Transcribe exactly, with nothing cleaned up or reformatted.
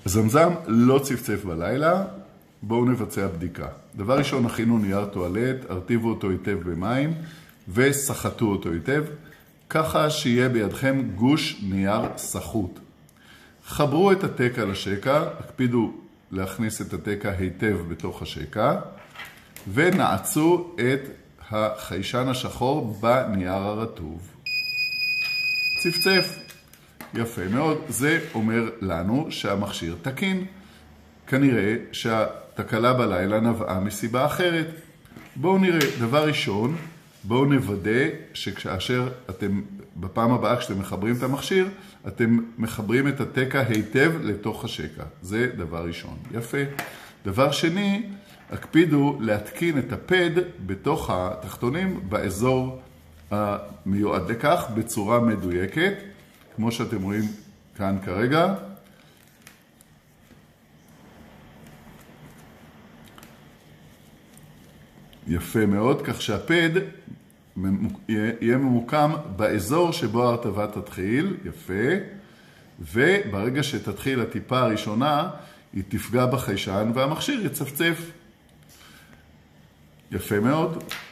הזמזם לא צפצף בלילה, בואו נבצע בדיקה. דבר ראשון, הכינו נייר טואלט, הרטיבו אותו היטב במים וסחטו אותו היטב, ככה שיהיה בידכם גוש נייר סחוט. חברו את התקע לשקע, הקפידו להכניס את התקע היטב בתוך השקע, ונעצו את החיישן השחור בנייר הרטוב. צפצף. יפה מאוד. זה אומר לנו שהמכשיר תקין. כנראה שהתקלה בלילה נבעה מסיבה אחרת. בואו נראה. דבר ראשון, בואו נוודא שכאשר אתם, בפעם הבאה כשאתם מחברים את המכשיר, אתם מחברים את התקע היטב לתוך השקע. זה דבר ראשון. יפה. דבר שני, הקפידו להתקין את הפד בתוך התחתונים באזור המיועד לכך בצורה מדויקת, כמו שאתם רואים כאן כרגע. יפה מאוד, כך שהפד יהיה ממוקם באזור שבו ההרטבה תתחיל. יפה. וברגע שתתחיל הטיפה הראשונה, היא תפגע בחיישן והמכשיר יצפצף. יפה מאוד.